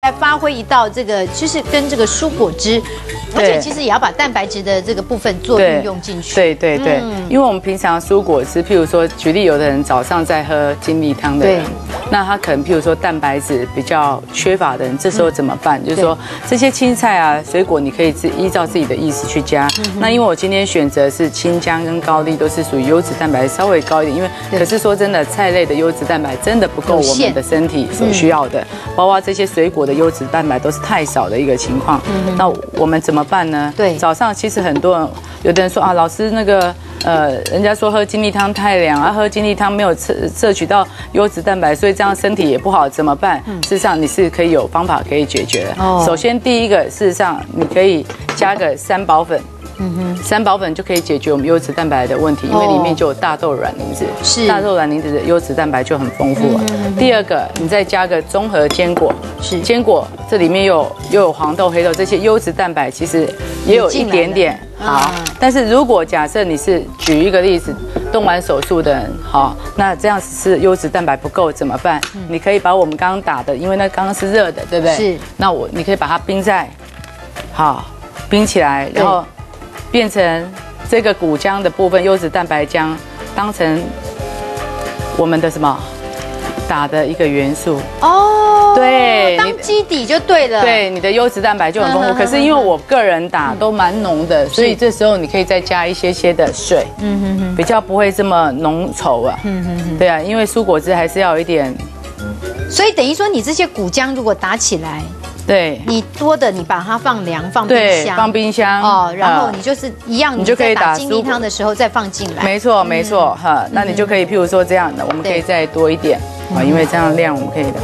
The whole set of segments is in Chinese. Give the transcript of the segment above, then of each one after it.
来发挥一道这个，就是跟这个蔬果汁，而且其实也要把蛋白质的这个部分做运用进去。 对，因为我们平常蔬果汁，譬如说举例，有的人早上在喝精力汤的人，那他可能譬如说蛋白质比较缺乏的人，这时候怎么办？就是说这些青菜啊、水果，你可以依照自己的意思去加。那因为我今天选择是青姜跟高丽，都是属于优质蛋白稍微高一点，因为可是说真的，菜类的优质蛋白真的不够我们的身体所需要的，包括这些水果的优质蛋白都是太少的一个情况。那我们怎么办呢？对，早上其实很多人，有的人说啊，老师那个人家说喝精力汤太凉啊，喝精力汤没有摄取到优质蛋白，所以这样身体也不好，怎么办？事实上你是可以有方法可以解决的。首先第一个，事实上你可以加个三宝粉。三宝粉就可以解决我们优质蛋白的问题，因为里面就有大豆卵磷脂，是大豆卵磷脂的优质蛋白就很丰富了。第二个，你再加个综合坚果，是坚果这里面又有黄豆、黑豆这些优质蛋白，其实也有一点点好。但是如果假设你是举一个例子，动完手术的人，好，那这样是优质蛋白不够怎么办？你可以把我们刚刚打的，因为那刚刚是热的，对不对？是。那你可以把它冰起来，然后变成这个谷浆的部分，优质蛋白浆当成我们的什么打的一个元素哦，对， 当基底就对了。 对，你的优质蛋白就很丰富。可是因为我个人打都蛮浓的，所以这时候你可以再加一些的水，比较不会这么浓稠啊。对啊，因为蔬果汁还是要有一点。 所以等于说，你这些谷浆如果打起来。对，你多的你把它放凉，放冰箱， 放冰箱哦，然后你就是一样，你就可以打精力汤的时候再放进来。 没错哈，那你就可以譬如说这样的，我们可以再多一点啊，因为这样量我们可以的。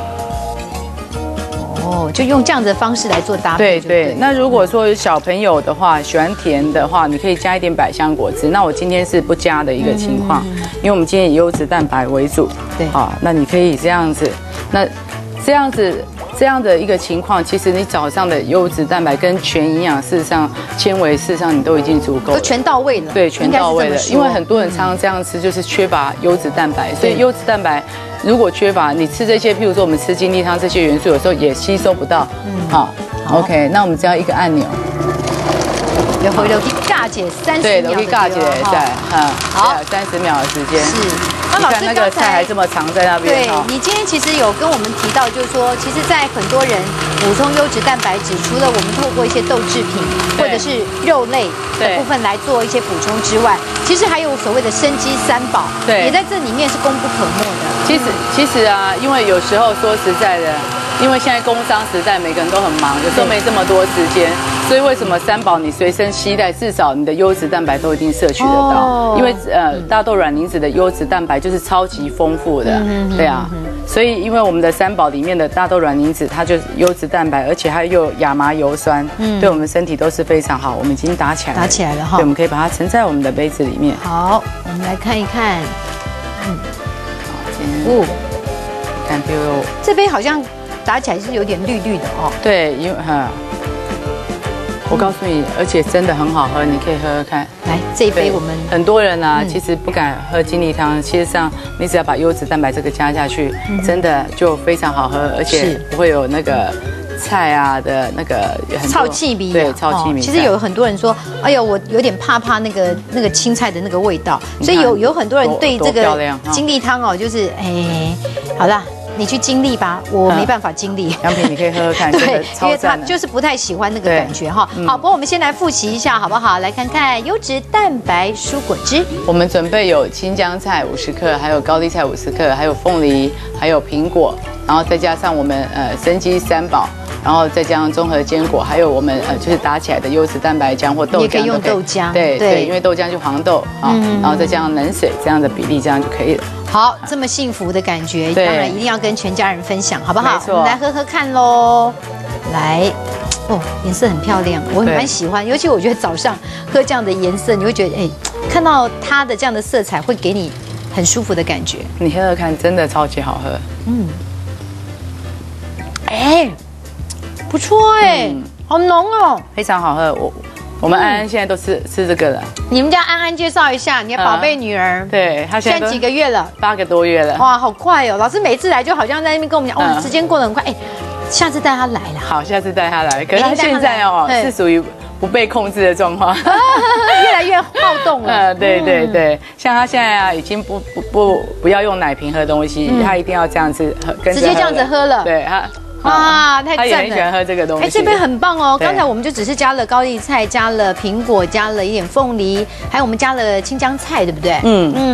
哦，就用这样子的方式来做搭配。 对，那如果说小朋友的话喜欢甜的话，你可以加一点百香果汁。那我今天是不加的一个情况，因为我们今天以优质蛋白为主。对，啊，那你可以这样子，那这样的一个情况，其实你早上的优质蛋白跟全营养，事实上纤维，事实上你都已经足够了， 都全到位了。 对，全到位了。因为很多人常常这样吃，就是缺乏优质蛋白，所以优质蛋白如果缺乏，你吃这些，譬如说我们吃精力汤这些元素，有时候也吸收不到。好 ，OK， 那我们只要一个按钮。 有回头去尬姐30秒。 对，都可以尬姐在，好，30秒的时间。是。那老师那个菜还这么长在那边。 对，你今天其实有跟我们提到，就是说，其实，在很多人补充优质蛋白质，除了我们透过一些豆制品或者是肉类的部分来做一些补充之外，其实还有所谓的生机三宝，对，也在这里面是功不可没的。 其实啊，因为有时候说实在的。因为现在工商时代，每个人都很忙，有时候没这么多时间，所以为什么三宝你随身携带，至少你的优质蛋白都一定摄取得到。因为大豆卵磷脂的优质蛋白就是超级丰富的，对啊。所以因为我们的三宝里面的大豆卵磷脂，它就是优质蛋白，而且还有亚麻油酸，对我们身体都是非常好。我们已经打起来了哈，对，我们可以把它盛在我们的杯子里面。 好，我们来看一看， 你看这杯好像。打起来是有点绿绿的哦。 对，因为我告诉你，而且真的很好喝，你可以喝喝看。 来，这一杯我们很多人啊，其实不敢喝精力汤，其实上你只要把优质蛋白这个加下去，真的就非常好喝，而且不会有那个菜啊的那个臭气味。 对，臭气味。 其实有很多人说，哎呦，我有点怕那个青菜的那个味道，所以有很多人对这个精力汤哦，就是好啦。你去经历吧，我没办法经历。 杨平，你可以喝喝看， 对，因为他就是不太喜欢那个感觉哈。好，不过我们先来复习一下好不好？来看看优质蛋白蔬果汁。 我们准备有青江菜50克，还有高丽菜50克，还有凤梨，还有苹果，然后再加上我们生机三宝。然后再加上综合坚果，还有我们就是打起来的优质蛋白浆或豆浆， 也可以用豆浆， 对，因为豆浆就黄豆啊，然后再加上冷水这样的比例，这样就可以了。 好，这么幸福的感觉，当然一定要跟全家人分享，好不好？我们来喝喝看喽。来，哦，颜色很漂亮，我蛮喜欢，尤其我觉得早上喝这样的颜色，你会觉得看到它的这样的色彩，会给你很舒服的感觉。 你喝喝看，真的超级好喝。 不错好浓哦， 非常好喝。我们安安现在都吃这个了。 你们家安安介绍一下你的宝贝女儿。 对，她现在几个月了？ 8个多月了。 哇，好快哦！老师每次来就好像在那边跟我们讲，时间过得很快。 下次带他来了。 好，下次带他来。可是他现在哦是属于不被控制的状况， 越来越好动了。 对，像他现在啊，已经不要用奶瓶喝东西，他一定要这样子喝， 直接这样子喝了。 对他。 啊，太赞了！他也很喜欢喝这个东西。 这杯很棒哦。刚才我们就只是加了高丽菜，加了苹果，加了一点凤梨，还有我们加了青江菜，对不对？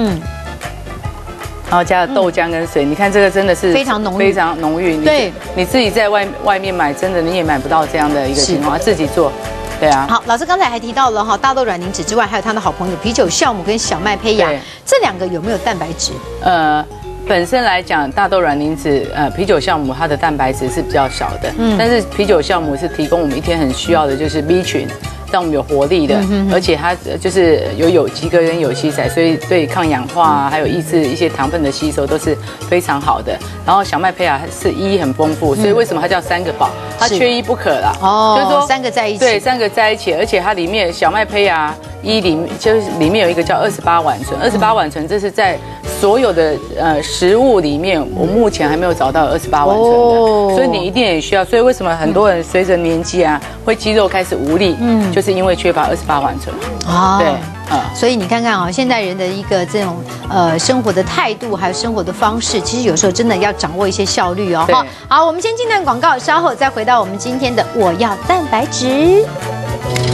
然后加了豆浆跟水，你看这个真的是非常浓郁， 非常浓郁。对，你自己在外面买，真的你也买不到这样的一个情况，自己做。对啊。好， 老师刚才还提到了大豆卵磷脂之外，还有他的好朋友啤酒酵母跟小麦胚芽，这2个有没有蛋白质？ 本身来讲，大豆卵磷脂，啤酒酵母它的蛋白质是比较少的，但是啤酒酵母是提供我们一天很需要的，就是 B 群，让我们有活力的，而且它就是有有机跟有机仔，所以对抗氧化啊，还有抑制一些糖分的吸收都是非常好的。然后小麦胚芽是1很丰富，所以为什么它叫3个宝？它缺一不可啦。 就是说3个在一起。 对，3个在一起，而且它里面小麦胚芽里面有一个叫28烷醇，28烷醇这是在所有的食物里面，我目前还没有找到28烷醇的，所以你一定也需要。所以为什么很多人随着年纪啊，会肌肉开始无力，就是因为缺乏28烷醇。对。 所以你看看现代人的一个这种生活的态度，还有生活的方式，其实有时候真的要掌握一些效率哦。好，我们先进段广告，稍后再回到我们今天的我要蛋白质。